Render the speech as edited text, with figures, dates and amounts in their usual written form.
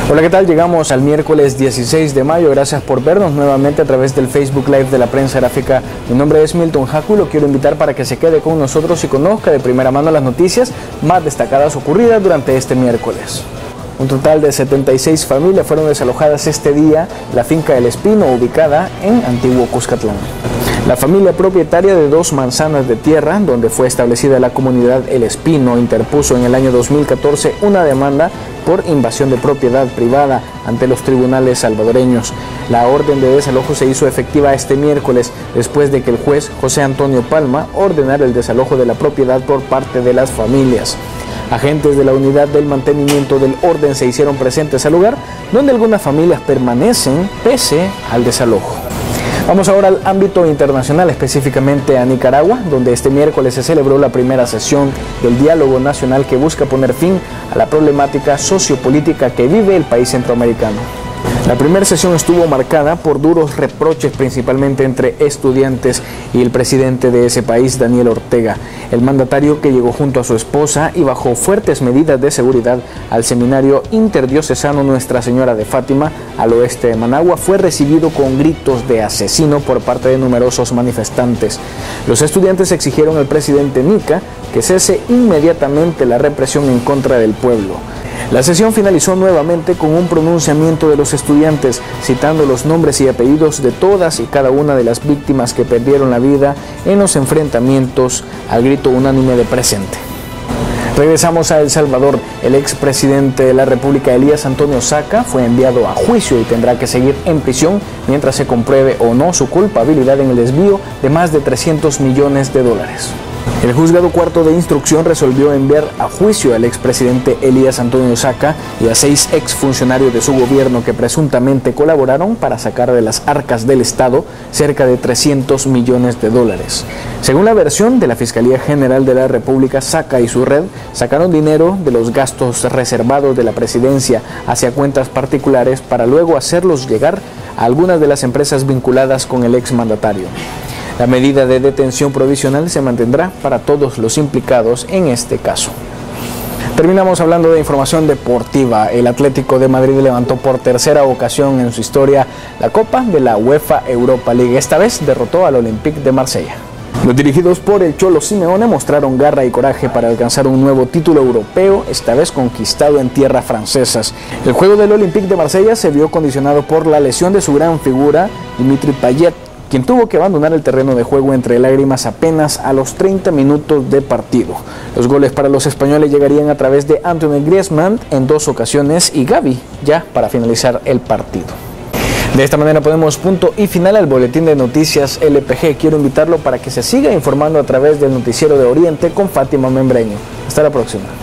Hola, ¿qué tal? Llegamos al miércoles 16 de mayo. Gracias por vernos nuevamente a través del Facebook Live de la Prensa Gráfica. Mi nombre es Milton Jacu y lo quiero invitar para que se quede con nosotros y conozca de primera mano las noticias más destacadas ocurridas durante este miércoles. Un total de 76 familias fueron desalojadas este día de la finca El Espino, ubicada en Antiguo Cuscatlán. La familia propietaria de 2 manzanas de tierra, donde fue establecida la comunidad El Espino, interpuso en el año 2014 una demanda por invasión de propiedad privada ante los tribunales salvadoreños. La orden de desalojo se hizo efectiva este miércoles, después de que el juez José Antonio Palma ordenara el desalojo de la propiedad por parte de las familias. Agentes de la Unidad del Mantenimiento del Orden se hicieron presentes al lugar, donde algunas familias permanecen pese al desalojo. Vamos ahora al ámbito internacional, específicamente a Nicaragua, donde este miércoles se celebró la primera sesión del diálogo nacional que busca poner fin a la problemática sociopolítica que vive el país centroamericano. La primera sesión estuvo marcada por duros reproches, principalmente entre estudiantes y el presidente de ese país, Daniel Ortega. El mandatario, que llegó junto a su esposa y bajo fuertes medidas de seguridad al seminario interdiocesano Nuestra Señora de Fátima, al oeste de Managua, fue recibido con gritos de asesino por parte de numerosos manifestantes. Los estudiantes exigieron al presidente Nica que cese inmediatamente la represión en contra del pueblo. La sesión finalizó nuevamente con un pronunciamiento de los estudiantes, citando los nombres y apellidos de todas y cada una de las víctimas que perdieron la vida en los enfrentamientos, al grito unánime de presente. Regresamos a El Salvador. El expresidente de la República, Elías Antonio Saca, fue enviado a juicio y tendrá que seguir en prisión mientras se compruebe o no su culpabilidad en el desvío de más de $300 millones. El juzgado cuarto de instrucción resolvió enviar a juicio al expresidente Elías Antonio Saca y a 6 exfuncionarios de su gobierno que presuntamente colaboraron para sacar de las arcas del Estado cerca de $300 millones. Según la versión de la Fiscalía General de la República, Saca y su red sacaron dinero de los gastos reservados de la presidencia hacia cuentas particulares para luego hacerlos llegar a algunas de las empresas vinculadas con el exmandatario. La medida de detención provisional se mantendrá para todos los implicados en este caso. Terminamos hablando de información deportiva. El Atlético de Madrid levantó por tercera ocasión en su historia la Copa de la UEFA Europa League. Esta vez derrotó al Olympique de Marsella. Los dirigidos por el Cholo Simeone mostraron garra y coraje para alcanzar un nuevo título europeo, esta vez conquistado en tierras francesas. El juego del Olympique de Marsella se vio condicionado por la lesión de su gran figura, Dimitri Payet, quien tuvo que abandonar el terreno de juego entre lágrimas apenas a los 30 minutos de partido. Los goles para los españoles llegarían a través de Antoine Griezmann en 2 ocasiones y Gavi ya para finalizar el partido. De esta manera ponemos punto y final al boletín de noticias LPG. Quiero invitarlo para que se siga informando a través del noticiero de Oriente con Fátima Membreño. Hasta la próxima.